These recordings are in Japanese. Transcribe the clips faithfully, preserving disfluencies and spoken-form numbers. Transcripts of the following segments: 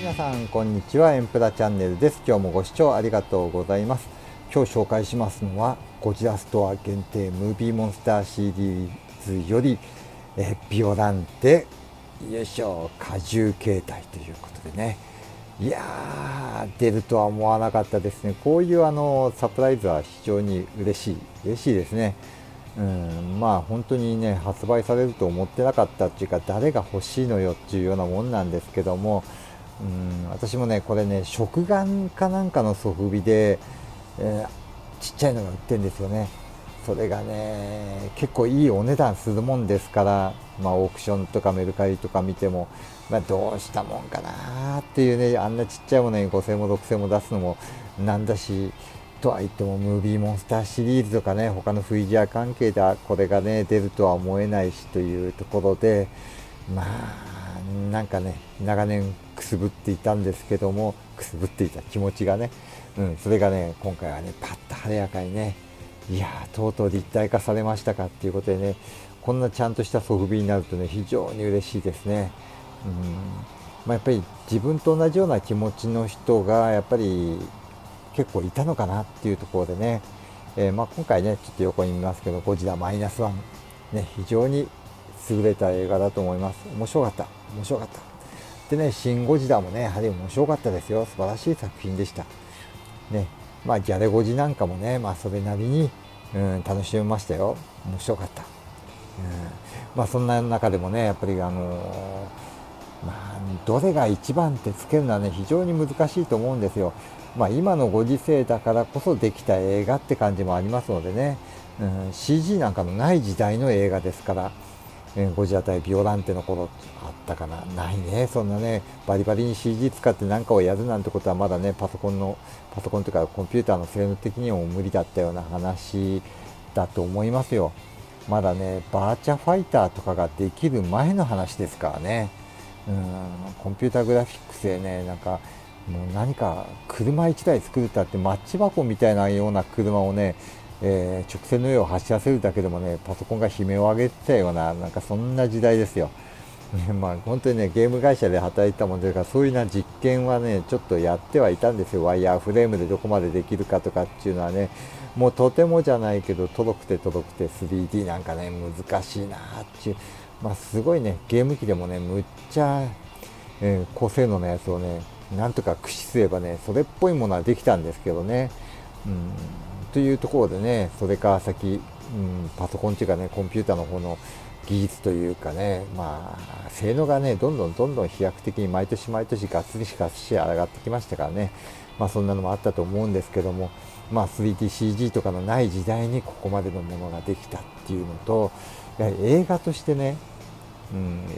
皆さんこんにちは、エンプラチャンネルです。今日もご視聴ありがとうございます。今日紹介しますのはゴジラストア限定ムービーモンスターシリーズよりえビオランテよいしょ荷重形態ということでね、いやー出るとは思わなかったですね。こういうあのサプライズは非常に嬉しい嬉しいですね。うん、まあ本当にね発売されると思ってなかったっていうか、誰が欲しいのよっていうようなもんなんですけども、うん、私もねこれね食玩かなんかのソフビで、えーちっちゃいのが売ってるんですよね。それがね結構いいお値段するもんですから、まあ、オークションとかメルカリとか見ても、まあ、どうしたもんかなっていうね、あんなちっちゃいものにごせんえんもろくせんえんも出すのもなんだし、とは言ってもムービーモンスターシリーズとかね、他のフィギュア関係でこれがね出るとは思えないしというところで、まあなんかね長年くすぶっていたんですけども、くすぶっていた気持ちがね、うん、それがね今回はねパッと晴れやかにね、いやーとうとう立体化されましたかっていうことでね、こんなちゃんとしたソフビになるとね非常に嬉しいですね。うん、まあ、やっぱり自分と同じような気持ちの人がやっぱり結構いたのかなっていうところでね、えーまあ、今回ねちょっと横に見ますけどゴジラマイナスワン、ね、非常に優れた映画だと思います。面白かった面白かったでね、シン・ゴジラもねやはり面白かったですよ。素晴らしい作品でしたね。まあギャレゴジなんかもね、まあそれなりに、うん、楽しめましたよ。面白かった、うん、まあそんな中でもねやっぱりあのーまあ、どれが一番ってつけるのはね非常に難しいと思うんですよ。まあ今のご時世だからこそできた映画って感じもありますのでね、うん、シージー なんかのない時代の映画ですから、えーゴジラ対ビオランテの頃あったかな、ないね。そんなねバリバリに シージー 使って何かをやるなんてことはまだねパソコンのパソコンというかコンピューターの性能的にも無理だったような話だと思いますよ。まだねバーチャファイターとかができる前の話ですからね。うん、コンピューターグラフィックスでねなんかもう何か車いちだい作るったってマッチ箱みたいなような車をね、えー直線の上を走らせるだけでもねパソコンが悲鳴を上げてたような、なんかそんな時代ですよ。ね、まあ本当にねゲーム会社で働いてたもんですから、そういうな実験はねちょっとやってはいたんですよ。ワイヤーフレームでどこまでできるかとかっていうのはね、もうとてもじゃないけど届くて届くて スリーディー なんかね難しいなっていう、まあすごいねゲーム機でもねむっちゃ、えー高性能なやつをねなんとか駆使すればねそれっぽいものはできたんですけどね。うん、というところでね、それから先、うん、パソコンっていうかねコンピューターの方の技術というかね、まあ性能がねどんどんどんどん飛躍的に毎年毎年がっつりしかし上がってきましたからね、まあそんなのもあったと思うんですけども、まあ スリーディーシージー とかのない時代にここまでのものができたっていうのと、やはり映画としてね、うん、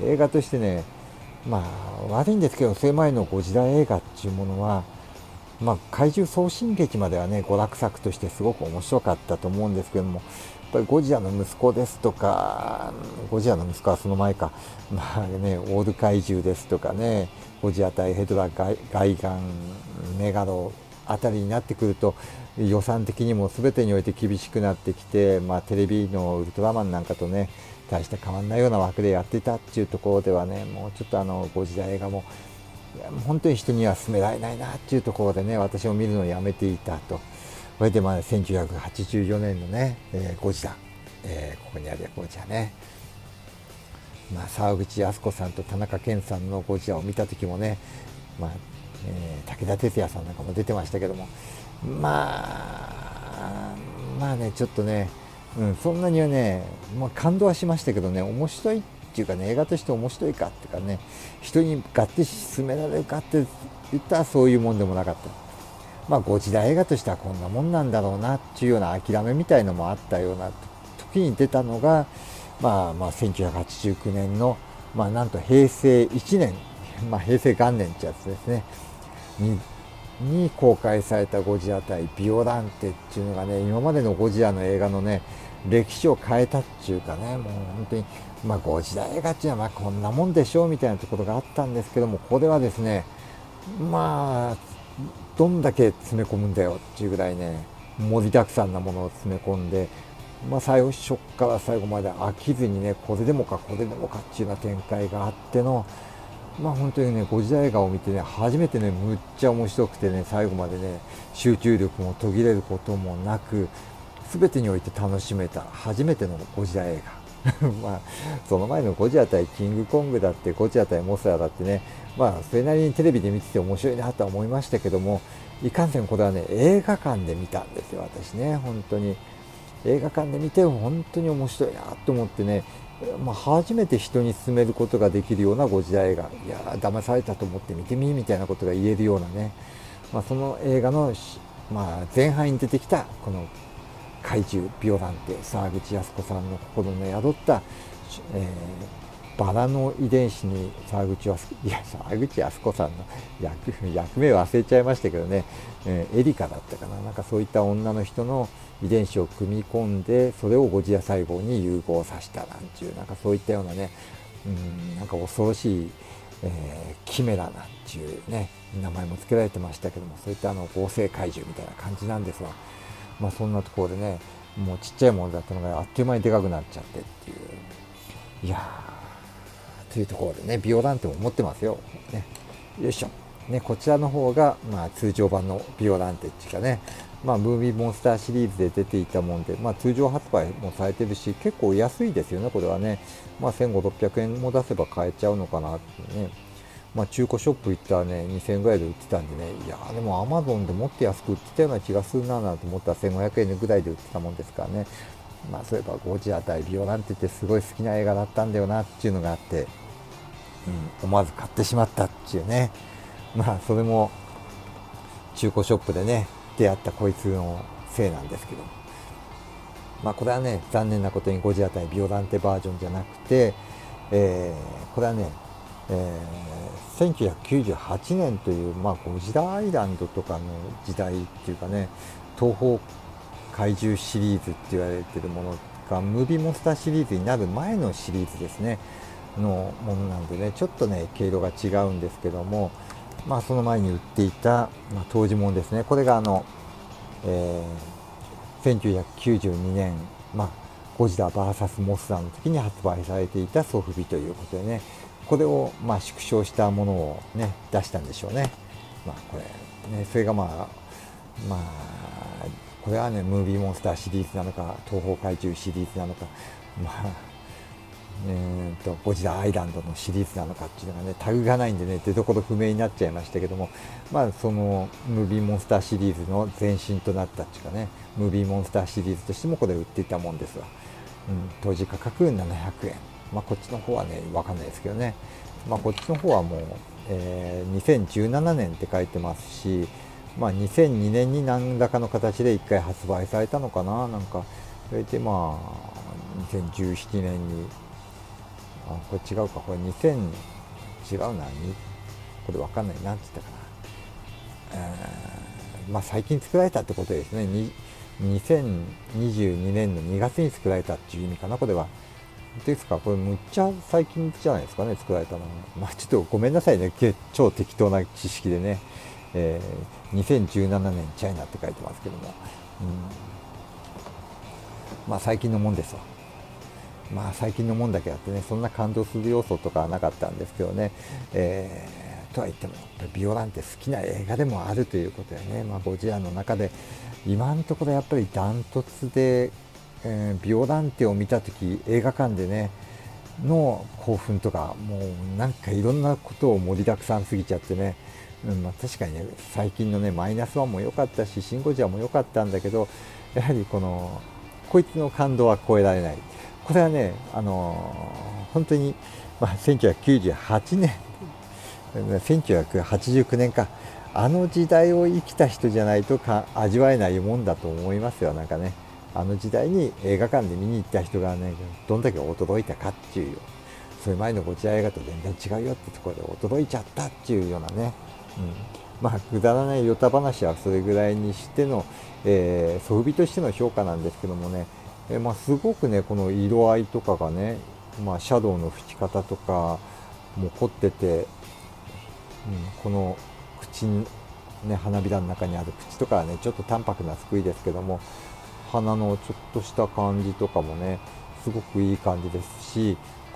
映画としてね、まあ悪いんですけどそれ前のゴジラ映画っていうものは、まあ、怪獣送信劇まではね娯楽作としてすごく面白かったと思うんですけども、やっぱりゴジラの息子ですとか、ゴジラの息子はその前か、まあね、オール怪獣ですとかね、ゴジラ対ヘドラ、ガイガイガン、メガロあたりになってくると予算的にも全てにおいて厳しくなってきて、まあ、テレビのウルトラマンなんかとね大して変わんないような枠でやっていたっていうところではね、もうちょっとあのゴジラ映画もいやもう本当に人には勧められないなっていうところでね私も見るのをやめていたと。それでまあせんきゅうひゃくはちじゅうよねんのね、えーゴジラ、えーここにあるゴジラね、まあ、沢口靖子さんと田中健さんのゴジラを見た時もね、まあえー武田鉄矢さんなんかも出てましたけども、まあまあねちょっとね、うん、そんなにはね、まあ、感動はしましたけどね、面白いっていうかね映画として面白いかっていうかね、人にがっつり勧められるかって言ったらそういうもんでもなかった。まあゴジラ映画としてはこんなもんなんだろうなっていうような諦めみたいのもあったような時に出たのが、まあまあせんきゅうひゃくはちじゅうきゅうねんの、まあなんとへいせいいちねん、まあ平成元年ってやつですね、にに公開されたゴジラ対ビオランテっていうのがね、今までのゴジラの映画のね歴史を変えたっていうかね、もう本当にまあゴジラ映画っていうのはまあこんなもんでしょうみたいなところがあったんですけども、これはですね、まあどんだけ詰め込むんだよっていうぐらいね盛りだくさんなものを詰め込んで、まあ、最初から最後まで飽きずにね、これでもかこれでもかっていうような展開があっての、 まあ本当にね、ゴジラ映画を見てね、初めてね、むっちゃ面白くてね、最後までね、集中力も途切れることもなく、全てにおいて楽しめた初めてのゴジラ映画まあその前のゴジラ対キングコングだって、ゴジラ対モスラだってね、まあそれなりにテレビで見てて面白いなとは思いましたけども、いかんせんこれはね、映画館で見たんですよ、私ね。本当に映画館で見て本当に面白いなと思ってね、まあ、初めて人に勧めることができるようなゴジラ映画、いやー騙されたと思って見てみみたいなことが言えるようなね、まあ、その映画の、まあ、前半に出てきたこの怪獣ビオランテ、沢口靖子さんの心の宿った、えー、バラの遺伝子に沢口靖子いや沢口靖子さんの 役, 役名忘れちゃいましたけどね、えー、エリカだったかな、なんかそういった女の人の遺伝子を組み込んで、それをゴジラ細胞に融合させたなんていう、なんかそういったようなね、うんなんか恐ろしい、えー、キメラなんていうね名前も付けられてましたけども、そういったあの合成怪獣みたいな感じなんですが、まあそんなところでね、もうちっちゃいものだったのがあっという間にでかくなっちゃってっていう、いやーというところでね、ビオランテも持ってますよ、ね、よいしょね、こちらの方が、まあ、通常版のビオランテっていうかね、まあ、ムービーモンスターシリーズで出ていたもんで、まあ、通常発売もされてるし、結構安いですよね、これはね。まあ、せんごひゃくろっぴゃくえんも出せば買えちゃうのかなってね。まあ、中古ショップ行ったらね、にせんえんぐらいで売ってたんでね、いやーでもアマゾンでもっと安く売ってたような気がするななんて思ったらせんごひゃくえんぐらいで売ってたもんですからね。まあ、そういえばゴジラ対ビオランテってすごい好きな映画だったんだよなっていうのがあって、うん、思わず買ってしまったっていうね。まあ、それも中古ショップでね、出会ったこいつのせいなんですけど、まあこれはね、残念なことにゴジラ対ビオランテバージョンじゃなくて、えー、これはね、えー、せんきゅうひゃくきゅうじゅうはちねんという、まあ、ゴジラアイランドとかの時代っていうかね、東方怪獣シリーズって言われてるものがムービーモンスターシリーズになる前のシリーズですねのものなんでね、ちょっとね毛色が違うんですけども、まあその前に売っていた、まあ、当時もんですね。これがあの、えー、せんきゅうひゃくきゅうじゅうにねん、まあ、ゴジラ ブイエス モスラの時に発売されていたソフビということでね、これをまあ縮小したものをね出したんでしょうね。まあこれね、それがまあまあこれはねムービーモンスターシリーズなのか東方怪獣シリーズなのか、まあえー、とゴジラアイランドのシリーズなのかっていうのがねタグがないんでね出どころ不明になっちゃいましたけども、まあそのムービーモンスターシリーズの前身となったっていうかね、ムービーモンスターシリーズとしてもこれ売っていたもんですわ、うん、当時価格ななひゃくえん、まあこっちの方はね分かんないですけどね、まあこっちの方はもう、えー、にせんじゅうななねんって書いてますし、まあにせんにねんに何らかの形でいっかい発売されたのかな、なんかそれでまあにせんじゅうななねんにあこれ違うか、これにせん違うなにこれ分かんない、なんて言ったかな、えー、まあ最近作られたってことですね。ににせんにじゅうにねんのにがつに作られたっていう意味かな、これは。ですか、これむっちゃ最近じゃないですかね、作られたのは。まあちょっとごめんなさいね、超適当な知識でね、えー、にせんじゅうななねんチャイナって書いてますけども、うん、まあ最近のもんですわ。まあ最近のもんだけあってね、そんな感動する要素とかはなかったんですけどね、えー、とは言ってもビオランテ好きな映画でもあるということでね、まあ、ゴジラの中で今のところやっぱりダントツで、えー、ビオランテを見た時映画館でねの興奮とか、もうなんかいろんなことを盛りだくさんすぎちゃってね、うんまあ、確かにね最近のねマイナスワンも良かったしシン・ゴジラも良かったんだけど、やはりこのこいつの感動は超えられない。これはね、あのー、本当に、まあ、せんきゅうひゃくきゅうじゅうはちねんせんきゅうひゃくはちじゅうきゅうねんか、あの時代を生きた人じゃないとか味わえないもんだと思いますよ。なんかね、あの時代に映画館で見に行った人がねどんだけ驚いたかっていう、それ前のゴジラ映画と全然違うよってところで驚いちゃったっていうようなね、うん、まあくだらないヨタ話はそれぐらいにしての、えー、ソフビとしての評価なんですけどもね、えまあ、すごくねこの色合いとかがね、まあ、シャドウの吹き方とかも凝ってて、うん、この口、ね、花びらの中にある口とかはねちょっと淡白な作りですけども、鼻のちょっとした感じとかもねすごくいい感じですし、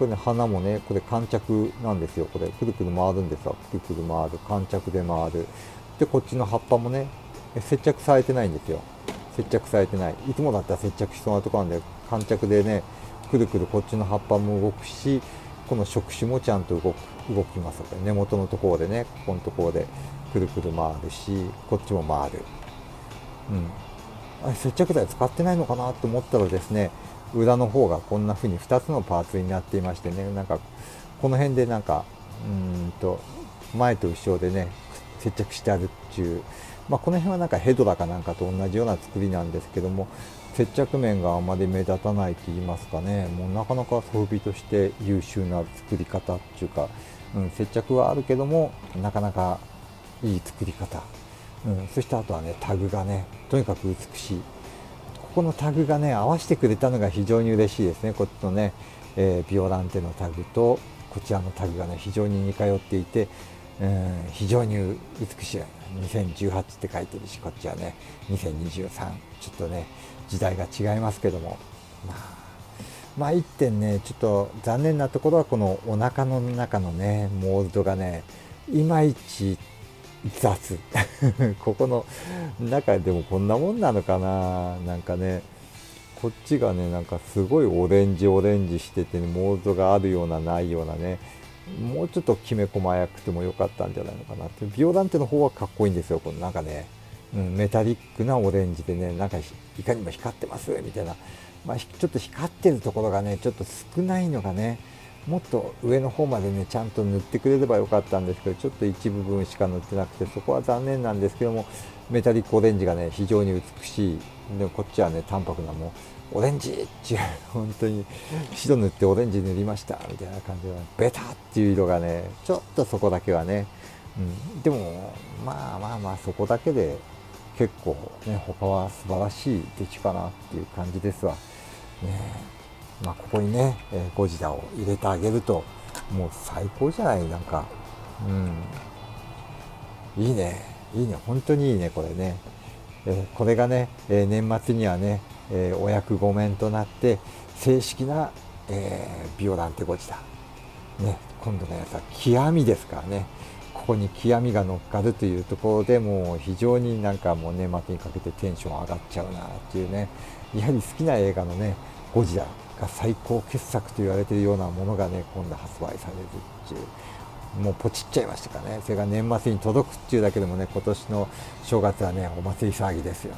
これね、花もね、これ観着なんですよ。これくるくる回るんですよ。くるくる回る、観着で回る。でこっちの葉っぱもね、接着されてないんですよ。接着されてない。いつもだったら接着しそうなところなんで、観着でね、くるくるこっちの葉っぱも動くし、この触手もちゃんと動く動きます。根元のところでね、ここのところでくるくる回るし、こっちも回る。うん、あれ接着剤使ってないのかなと思ったらですね、裏の方がこんな風にふたつのパーツになっていましてね、なんかこの辺でなんかうーんと前と後ろでね接着してあるっていう、まあ、この辺はなんかヘドラかなんかと同じような作りなんですけども、接着面があまり目立たないと言いますかね、もうなかなか装備として優秀な作り方っていうか、うん、接着はあるけどもなかなかいい作り方、うん、そしてあとはねタグがねとにかく美しい。ここのタグがね合わせてくれたのが非常に嬉しいですね。こっちのね、えー、ビオランテのタグとこちらのタグがね非常に似通っていて、うん、非常に美しい。にせんじゅうはちって書いてるし、こっちはねにせんにじゅうさん、ちょっとね時代が違いますけども、まあまあいってんねちょっと残念なところはこのお腹の中のねモールドがねいまいち雑ここの中でもこんなもんなのかな。なんかねこっちがねなんかすごいオレンジオレンジしてて、ね、モールドがあるようなないようなね、もうちょっときめ細やくてもよかったんじゃないのかなって。ビオランテの方はかっこいいんですよ。このなんかね、うん、メタリックなオレンジでね、なんかいかにも光ってますみたいな、まあ、ちょっと光ってるところがねちょっと少ないのがね、もっと上の方までねちゃんと塗ってくれればよかったんですけど、ちょっと一部分しか塗ってなくて、そこは残念なんですけども、メタリックオレンジがね非常に美しい。でこっちはね淡白なもうオレンジっていう本当に白塗ってオレンジ塗りましたみたいな感じでベタっていう色がねちょっとそこだけはね、うん、でもまあまあまあそこだけで結構ね他は素晴らしい出来かなっていう感じですわね。まあ、ここにね、えー、ゴジラを入れてあげるともう最高じゃない。なんかうんいいねいいね本当にいいねこれね、えー、これがね、えー、年末にはね、えー、お役御免となって正式な、えー、ビオランテゴジラね、今度のやつは極みですからね。ここに極みが乗っかるというところでもう非常になんかもう年末にかけてテンション上がっちゃうなっていうね、やはり好きな映画のねゴジラが最高傑作と言われているようなものがね今度発売されるっていう、もうポチっちゃいましたからね。それが年末に届くっていうだけでもね、今年の正月はねお祭り騒ぎですよ。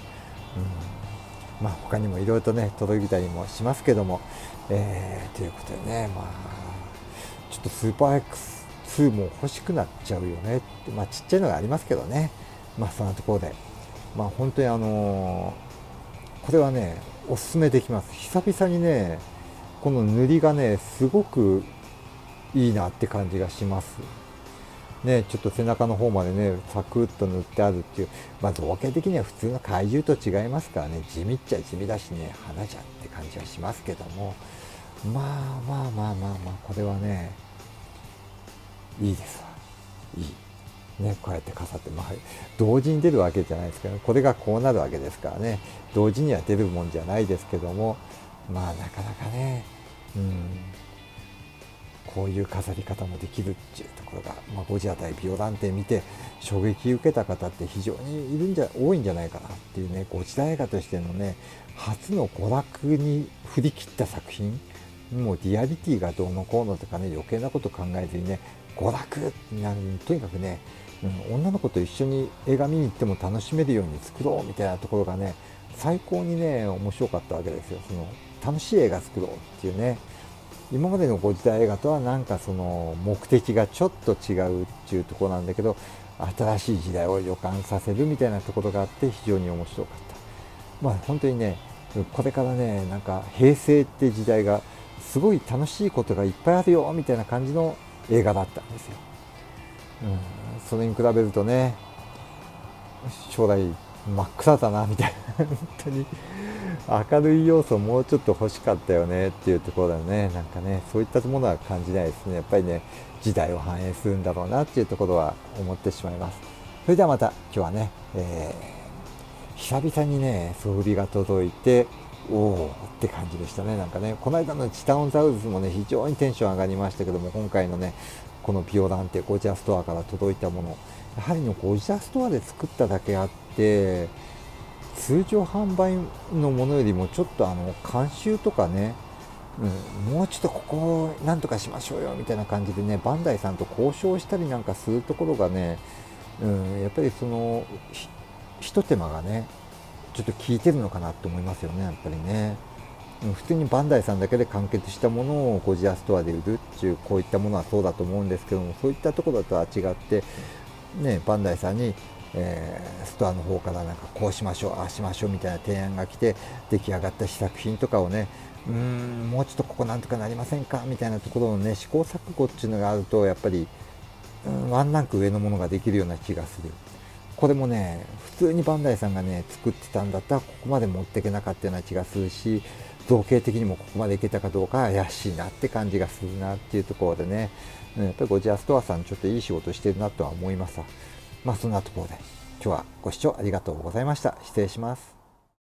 うん、まあ他にもいろいろとね届いたりもしますけども、えー、ということでね、まあちょっとスーパー エックスツー も欲しくなっちゃうよねって、まあちっちゃいのがありますけどね、まあそんなところで、まあ本当にあのー、これはねおすすめできます。久々にねこの塗りがねすごくいいなって感じがしますね。ちょっと背中の方までねサクッと塗ってあるっていう、まあ造形的には普通の怪獣と違いますからね、地味っちゃ地味だしね、花じゃんって感じはしますけども、まあまあまあまあまあこれはねいいですわ。いいね、こうやって飾って、まあ、同時に出るわけじゃないですけど、これがこうなるわけですからね、同時には出るもんじゃないですけども、まあなかなかね、うん、こういう飾り方もできるっていうところが、まあ、ゴジラ対ビオランテ見て衝撃受けた方って非常にいるんじゃ多いんじゃないかなっていうね、ゴジラ映画としてのね初の娯楽に振り切った作品、もうリアリティがどうのこうのとかね余計なこと考えずにね、娯楽なとにかくね、うん、女の子と一緒に映画見に行っても楽しめるように作ろうみたいなところがね最高にね面白かったわけですよ。その楽しい映画作ろうっていうね、今までのゴジラ映画とはなんかその目的がちょっと違うっていうところなんだけど、新しい時代を予感させるみたいなところがあって非常に面白かった。まあ本当にねこれからねなんか平成って時代がすごい楽しいことがいっぱいあるよみたいな感じの映画だったんですよ。うん、それに比べるとね将来真っ暗だなみたいな本当に明るい要素もうちょっと欲しかったよねっていうところだよね。なんかねそういったものは感じないですね。やっぱりね時代を反映するんだろうなっていうところは思ってしまいます。それではまた今日はね、えー、久々にね装備が届いておおって感じでしたね。なんかね、この間のチタノザウルスもね、非常にテンション上がりましたけども、今回のね、このビオランテゴジラストアから届いたもの、やはりのゴジラストアで作っただけあって、通常販売のものよりもちょっとあの監修とかね、うん、もうちょっとここをなんとかしましょうよみたいな感じでね、バンダイさんと交渉したりなんかするところがね、うん、やっぱりそのひと手間がね、ちょっと効いてるのかなと思いますよね、やっぱりね。うん、普通にバンダイさんだけで完結したものをゴジラストアで売るっていう、こういったものはそうだと思うんですけども、そういったところとは違って、ね、バンダイさんに、えー、ストアの方からなんかこうしましょう、ああしましょうみたいな提案が来て、出来上がった試作品とかをね、うーん、もうちょっとここなんとかなりませんかみたいなところのね、試行錯誤っていうのがあると、やっぱり、うん、ワンランク上のものができるような気がする。これもね、普通にバンダイさんがね、作ってたんだったら、ここまで持っていけなかったような気がするし、造形的にもここまでいけたかどうか怪しいなって感じがするなっていうところでね、うん、やっぱりゴジラストアさんちょっといい仕事してるなとは思います。まあそんなところで、今日はご視聴ありがとうございました。失礼します。